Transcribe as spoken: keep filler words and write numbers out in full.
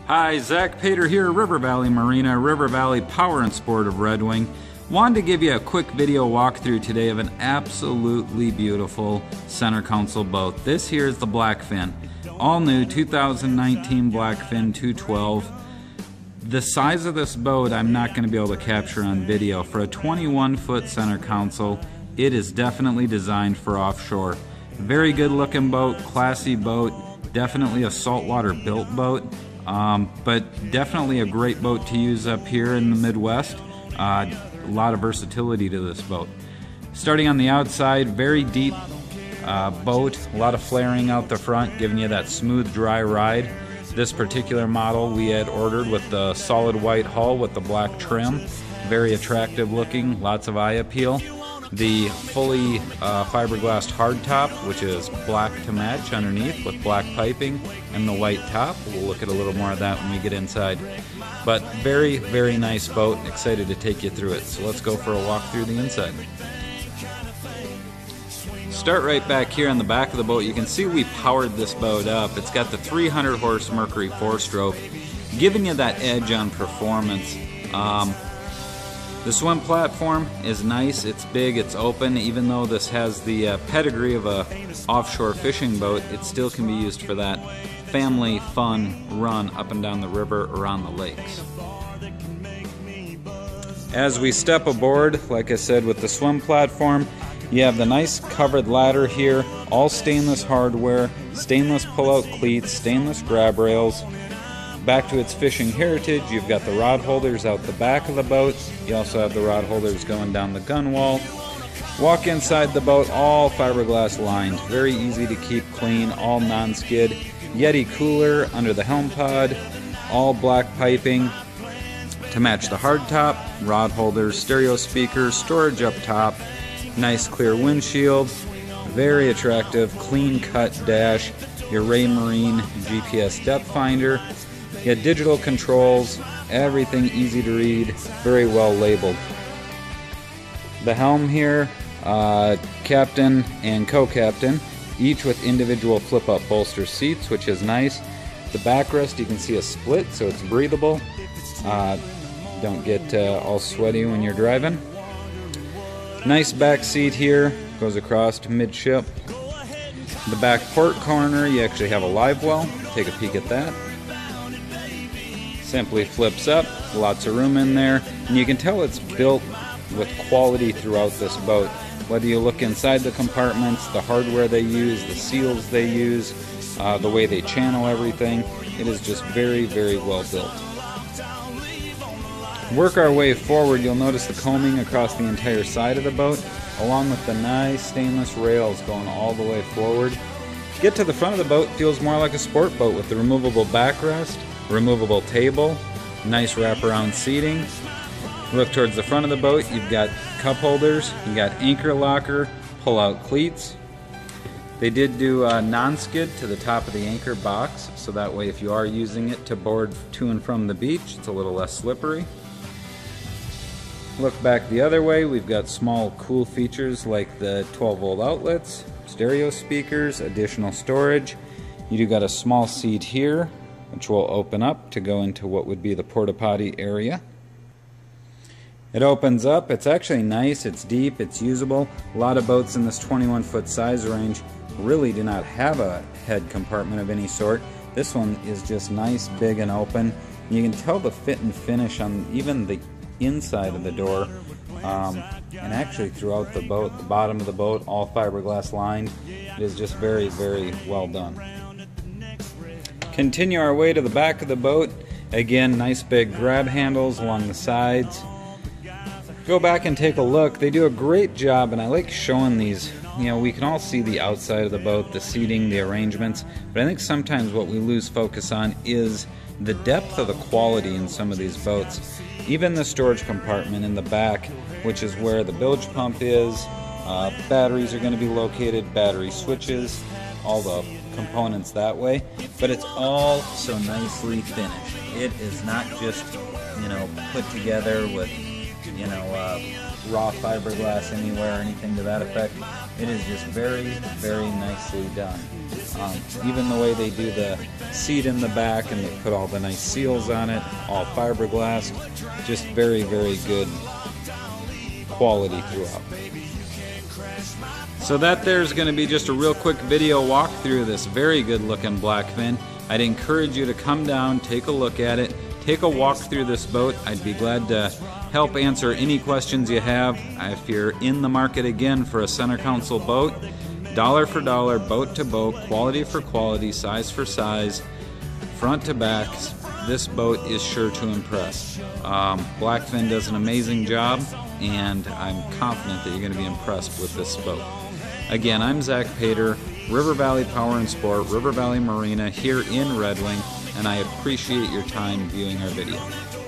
Hi, Zach Pater here, River Valley Marina, River Valley Power and Sport of Red Wing. Wanted to give you a quick video walkthrough today of an absolutely beautiful center console boat. This here is the Blackfin, all new two thousand nineteen Blackfin two twelve. The size of this boat I'm not going to be able to capture on video. For a twenty-one foot center console, it is definitely designed for offshore. Very good looking boat, classy boat, definitely a saltwater built boat. Um, but definitely a great boat to use up here in the Midwest. Uh, a lot of versatility to this boat. Starting on the outside, very deep uh, boat, a lot of flaring out the front, giving you that smooth, dry ride. This particular model we had ordered with the solid white hull with the black trim. Very attractive looking, lots of eye appeal. The fully uh, fiberglass hardtop, which is black to match underneath with black piping, and the white top. We'll look at a little more of that when we get inside. But very, very nice boat. Excited to take you through it. So let's go for a walk through the inside. Start right back here on the back of the boat. You can see we powered this boat up. It's got the three hundred horse Mercury four-stroke, giving you that edge on performance. Um, The swim platform is nice, it's big, it's open. Even though this has the uh, pedigree of a offshore fishing boat, it still can be used for that family fun run up and down the river around the lakes. As we step aboard, like I said, with the swim platform, you have the nice covered ladder here, all stainless hardware, stainless pull-out cleats, stainless grab rails. Back to its fishing heritage, you've got the rod holders out the back of the boat. You also have the rod holders going down the gun wall. Walk inside the boat, all fiberglass lined. Very easy to keep clean, all non-skid. Yeti cooler under the Helm pod, all black piping to match the hardtop. Rod holders, stereo speakers, storage up top. Nice clear windshield. Very attractive, clean cut dash. Your Raymarine G P S depth finder. You got digital controls, everything easy to read, very well labeled. The helm here, uh, captain and co-captain, each with individual flip-up bolster seats, which is nice. The backrest, you can see a split, so it's breathable. Uh, don't get uh, all sweaty when you're driving. Nice back seat here, goes across to midship. The back port corner, you actually have a live well. Take a peek at that. Simply flips up, lots of room in there, and you can tell it's built with quality throughout this boat. Whether you look inside the compartments, the hardware they use, the seals they use, uh, the way they channel everything, it is just very, very well built. Work our way forward, you'll notice the combing across the entire side of the boat, along with the nice stainless rails going all the way forward. Get to the front of the boat, feels more like a sport boat with the removable backrest, removable table, nice wraparound seating. Look towards the front of the boat, you've got cup holders, you've got anchor locker, pull-out cleats. They did do a non-skid to the top of the anchor box, so that way if you are using it to board to and from the beach, it's a little less slippery. Look back the other way, we've got small cool features like the twelve volt outlets, stereo speakers, additional storage. You do got a small seat here, which will open up to go into what would be the porta potty area. It opens up, it's actually nice, it's deep, it's usable. A lot of boats in this twenty-one foot size range really do not have a head compartment of any sort. This one is just nice, big, and open. You can tell the fit and finish on even the inside of the door, um, and actually throughout the boat, the bottom of the boat, all fiberglass lined. It is just very, very well done. Continue our way to the back of the boat. Again, nice big grab handles along the sides. Go back and take a look. They do a great job, and I like showing these. You know, we can all see the outside of the boat, the seating, the arrangements, but I think sometimes what we lose focus on is the depth of the quality in some of these boats. Even the storage compartment in the back, which is where the bilge pump is, uh, batteries are going to be located, battery switches, all the components that way, but it's all so nicely finished. It is not just, you know, put together with you know, uh, raw fiberglass anywhere or anything to that effect. It is just very, very nicely done. Um, even the way they do the seat in the back and they put all the nice seals on it, all fiberglass, just very, very good quality throughout. So that there's going to be just a real quick video walkthrough of this very good looking Blackfin. I'd encourage you to come down, take a look at it, take a walk through this boat. I'd be glad to help answer any questions you have. If you're in the market again for a center console boat, dollar for dollar, boat to boat, quality for quality, size for size, front to back, this boat is sure to impress. Um, Blackfin does an amazing job, and I'm confident that you're going to be impressed with this boat. Again, I'm Zach Pater, River Valley Power and Sport, River Valley Marina here in Red Wing, and I appreciate your time viewing our video.